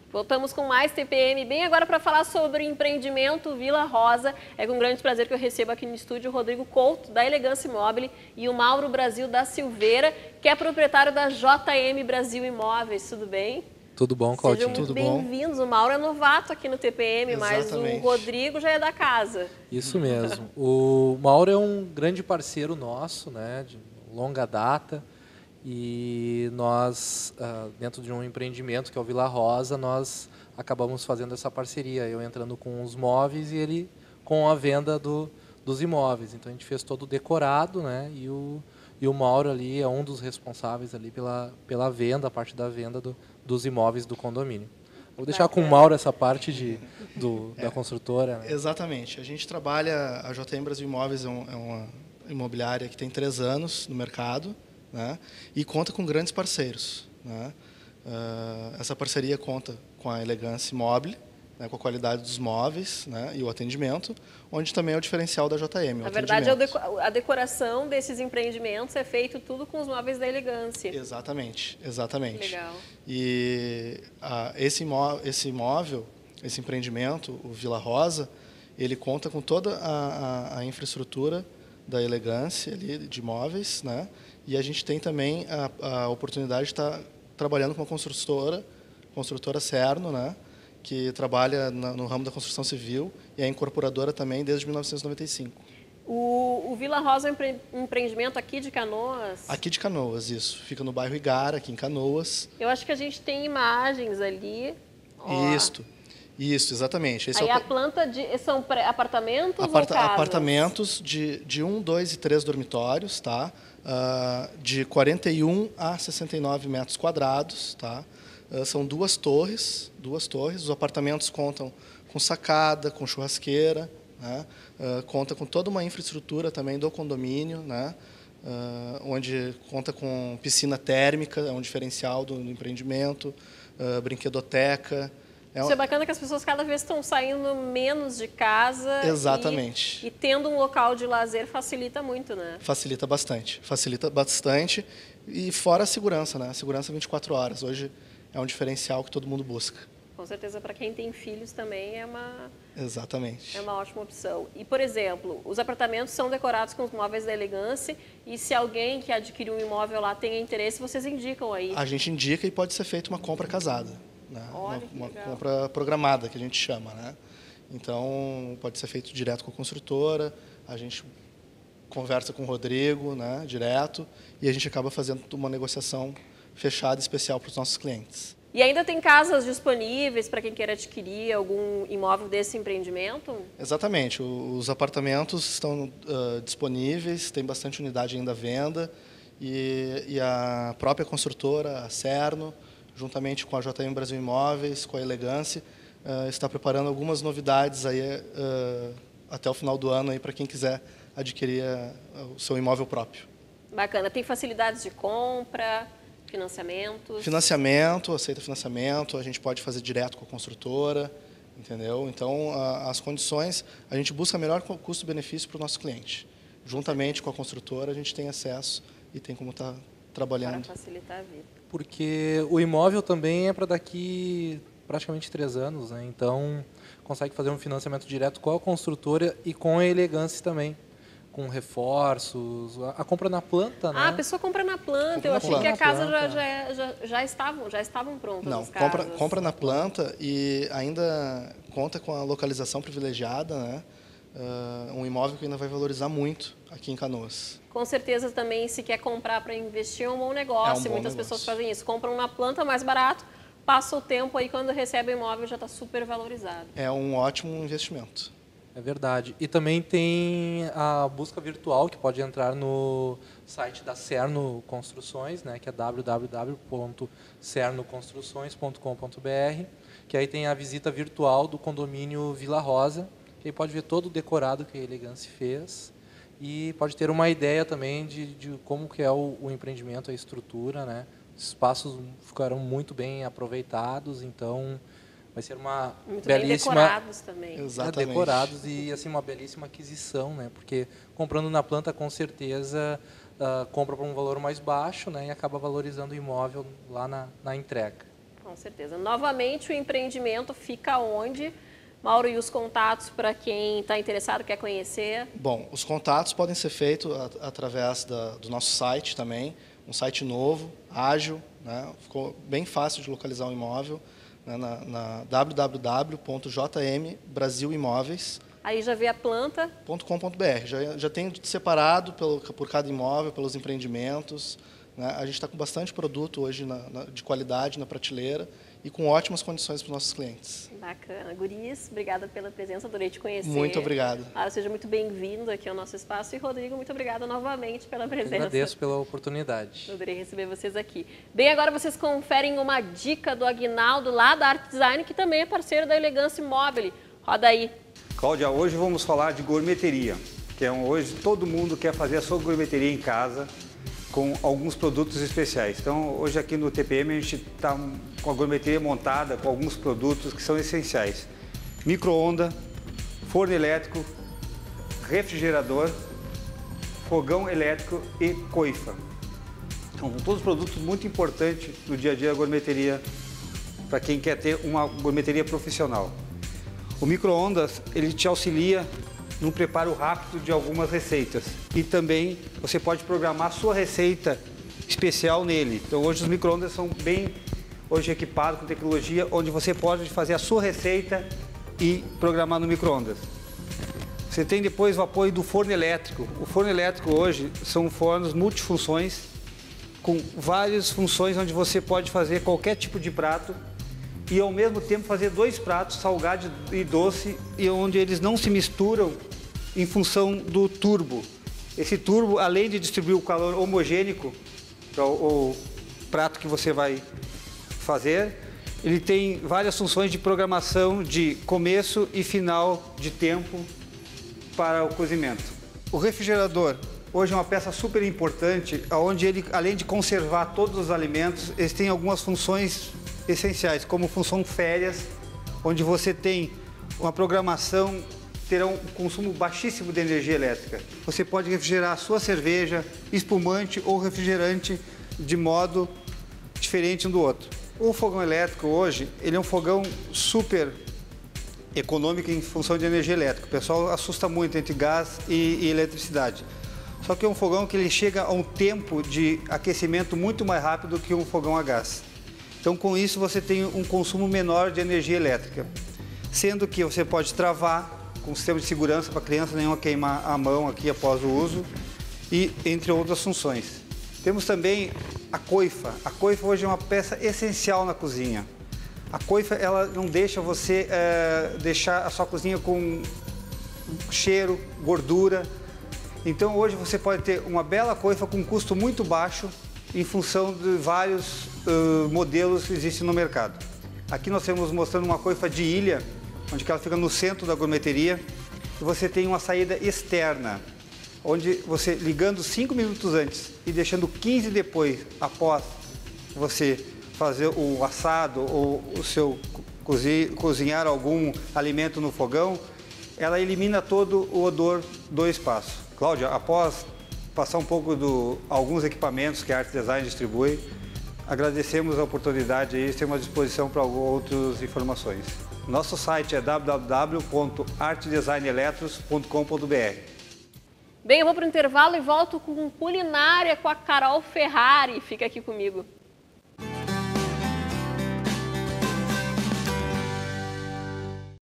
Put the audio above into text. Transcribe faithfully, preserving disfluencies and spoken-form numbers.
Voltamos com mais T P M, bem agora para falar sobre o empreendimento Vila Rosa. É com grande prazer que eu recebo aqui no estúdio o Rodrigo Couto, da Elegância Imóvel, e o Mauro Brasil da Silveira, que é proprietário da J M Brasil Imóveis. Tudo bem? Tudo bom, Claudinho? Sejam muito bem-vindos. O Mauro é novato aqui no T P M, Exatamente. mas o Rodrigo já é da casa. Isso mesmo. O Mauro é um grande parceiro nosso, né, de longa data. E nós, dentro de um empreendimento que é o Vila Rosa, nós acabamos fazendo essa parceria. Eu entrando com os móveis e ele com a venda do, dos imóveis. Então a gente fez todo o decorado, né? E o, e o Mauro ali é um dos responsáveis ali pela, pela venda, a parte da venda do, dos imóveis do condomínio. Vou deixar Bacana. com o Mauro essa parte de, do, da é, construtora. Né? Exatamente. A gente trabalha, a J M Brasil Imóveis é, um, é uma imobiliária que tem três anos no mercado. Né? E conta com grandes parceiros. Né? Uh, essa parceria conta com a Elegância Imóvel, né? Com a qualidade dos móveis, né? E o atendimento, onde também é o diferencial da J M. Na verdade, a decoração desses empreendimentos é feito tudo com os móveis da Elegância. Exatamente, exatamente. Legal. E uh, esse, imó esse imóvel, esse empreendimento, o Vila Rosa, ele conta com toda a, a, a infraestrutura da Elegância ali, de imóveis, né? E a gente tem também a, a oportunidade de estar trabalhando com a construtora, construtora Cerno, né? Que trabalha na, no ramo da construção civil e é incorporadora também desde mil novecentos e noventa e cinco. O, o Vila Rosa é um empre, empreendimento aqui de Canoas? Aqui de Canoas, isso. Fica no bairro Igara, aqui em Canoas. Eu acho que a gente tem imagens ali. Isto. Isso, exatamente. Esse Aí é o... a planta de... São apartamentos Aparta, ou casas? Apartamentos de, de um, dois e três dormitórios, tá? Uh, de quarenta e um a sessenta e nove metros quadrados, tá? Uh, são duas torres, duas torres. Os apartamentos contam com sacada, com churrasqueira, né? Uh, conta com toda uma infraestrutura também do condomínio, né? Uh, onde conta com piscina térmica, é um diferencial do, do empreendimento, uh, brinquedoteca. É Isso é bacana que as pessoas cada vez estão saindo menos de casa. Exatamente. E, e tendo um local de lazer facilita muito, né? Facilita bastante. Facilita bastante. E fora a segurança, né? A segurança vinte e quatro horas. Hoje é um diferencial que todo mundo busca. Com certeza, para quem tem filhos também é uma... Exatamente. É uma ótima opção. E, por exemplo, os apartamentos são decorados com os móveis da Elegância e se alguém que adquiriu um imóvel lá tem interesse, vocês indicam aí? A gente indica e pode ser feita uma compra casada. Né? Olha, uma, uma compra programada, que a gente chama. Né? Então, pode ser feito direto com a construtora, a gente conversa com o Rodrigo, né, direto, e a gente acaba fazendo uma negociação fechada especial para os nossos clientes. E ainda tem casas disponíveis para quem queira adquirir algum imóvel desse empreendimento? Exatamente. Os apartamentos estão uh, disponíveis, tem bastante unidade ainda à venda, e, e a própria construtora, a Cerno, juntamente com a J M Brasil Imóveis, com a Elegância, uh, está preparando algumas novidades aí, uh, até o final do ano para quem quiser adquirir uh, o seu imóvel próprio. Bacana. Tem facilidades de compra, financiamentos? Financiamento, aceita financiamento, a gente pode fazer direto com a construtora, entendeu? Então, uh, as condições, a gente busca melhor custo-benefício para o nosso cliente. Juntamente com a construtora, a gente tem acesso e tem como estar trabalhando. Para facilitar a vida. Porque o imóvel também é para daqui praticamente três anos, né? Então consegue fazer um financiamento direto com a construtora e com a Elegância também, com reforços, a, a compra na planta, né? Ah, a pessoa compra na planta. Compra Eu achei planta. que a casa já, já, já, já, estavam, já estavam prontas. Não, as compra, casas. compra na planta e ainda conta com a localização privilegiada, né? Uh, um imóvel que ainda vai valorizar muito aqui em Canoas. Com certeza também, se quer comprar para investir, é um bom negócio. É um bom Muitas negócio. pessoas fazem isso. Compram na planta mais barato, passa o tempo aí, quando recebe o imóvel já está super valorizado. É um ótimo investimento. É verdade. E também tem a busca virtual, que pode entrar no site da Cerno Construções, né, que é w w w ponto cerno construções ponto com ponto b r, que aí tem a visita virtual do condomínio Vila Rosa, que aí pode ver todo o decorado que a Elegância fez e pode ter uma ideia também de, de como que é o, o empreendimento, a estrutura, né? Os espaços ficaram muito bem aproveitados, então vai ser uma muito belíssima... bem decorados também. Exatamente. É, decorados e assim, uma belíssima aquisição, né? Porque comprando na planta, com certeza, uh, compra por um valor mais baixo, né? E acaba valorizando o imóvel lá na, na entrega. Com Com certeza. Novamente, o empreendimento fica onde? Mauro, e os contatos para quem está interessado, quer conhecer? Bom, os contatos podem ser feitos através da, do nosso site também, um site novo, ágil, né? Ficou bem fácil de localizar o imóvel, né? na, na w w w ponto j m brasil imóveis Aí já vê a planta. .com.br. Já, já tem separado pelo, por cada imóvel, pelos empreendimentos. Né? A gente está com bastante produto hoje na, na, de qualidade na prateleira e com ótimas condições para os nossos clientes. Bacana. Guris, obrigada pela presença, adorei te conhecer. Muito obrigado. Claro, seja muito bem-vindo aqui ao nosso espaço. E, Rodrigo, muito obrigada novamente pela presença. Eu agradeço pela oportunidade. Adorei receber vocês aqui. Bem, agora vocês conferem uma dica do Aguinaldo, lá da Art Design, que também é parceiro da Elegância Mobile. Roda aí. Cláudia, hoje vamos falar de gourmeteria, que é um, hoje todo mundo quer fazer a sua gourmeteria em casa com alguns produtos especiais. Então, hoje aqui no T P M a gente está com a gourmeteria montada com alguns produtos que são essenciais. Micro-ondas, forno elétrico, refrigerador, fogão elétrico e coifa. Então, todos produtos muito importantes no dia a dia da gourmeteria para quem quer ter uma gourmeteria profissional. O micro-ondas, ele te auxilia no preparo rápido de algumas receitas. E também você pode programar a sua receita especial nele. Então hoje os micro-ondas são bem hoje equipados com tecnologia, onde você pode fazer a sua receita e programar no micro-ondas. Você tem depois o apoio do forno elétrico. O forno elétrico hoje são fornos multifunções, com várias funções onde você pode fazer qualquer tipo de prato e ao mesmo tempo fazer dois pratos, salgado e doce, e onde eles não se misturam em função do turbo. Esse turbo, além de distribuir o calor homogêneo para o, o prato que você vai fazer, ele tem várias funções de programação de começo e final de tempo para o cozimento. O refrigerador hoje é uma peça super importante, onde ele, além de conservar todos os alimentos, eles têm algumas funções essenciais, como função férias, onde você tem uma programação, terá um consumo baixíssimo de energia elétrica. Você pode refrigerar a sua cerveja, espumante ou refrigerante de modo diferente um do outro. O fogão elétrico hoje, ele é um fogão super econômico em função de energia elétrica. O pessoal assusta muito entre gás e, e eletricidade. Só que é um fogão que ele chega a um tempo de aquecimento muito mais rápido que um fogão a gás. Então, com isso, você tem um consumo menor de energia elétrica, sendo que você pode travar com um sistema de segurança para a criança nenhuma queimar a mão aqui após o uso, e entre outras funções. Temos também a coifa. A coifa hoje é uma peça essencial na cozinha. A coifa, ela não deixa você é, deixar a sua cozinha com cheiro, gordura. Então, hoje você pode ter uma bela coifa com um custo muito baixo, em função de vários uh, modelos que existem no mercado. Aqui nós estamos mostrando uma coifa de ilha, onde ela fica no centro da gourmeteria, e você tem uma saída externa, onde você, ligando cinco minutos antes e deixando quinze depois, após você fazer o assado ou o seu cozi, cozinhar algum alimento no fogão, ela elimina todo o odor do espaço. Cláudia, após passar um pouco de alguns equipamentos que a Art Design distribui, agradecemos a oportunidade e estamos à disposição para outras informações. Nosso site é w w w ponto art design eletros ponto com ponto b r. Bem, eu vou para o intervalo e volto com culinária com a Carol Ferrari. Fica aqui comigo.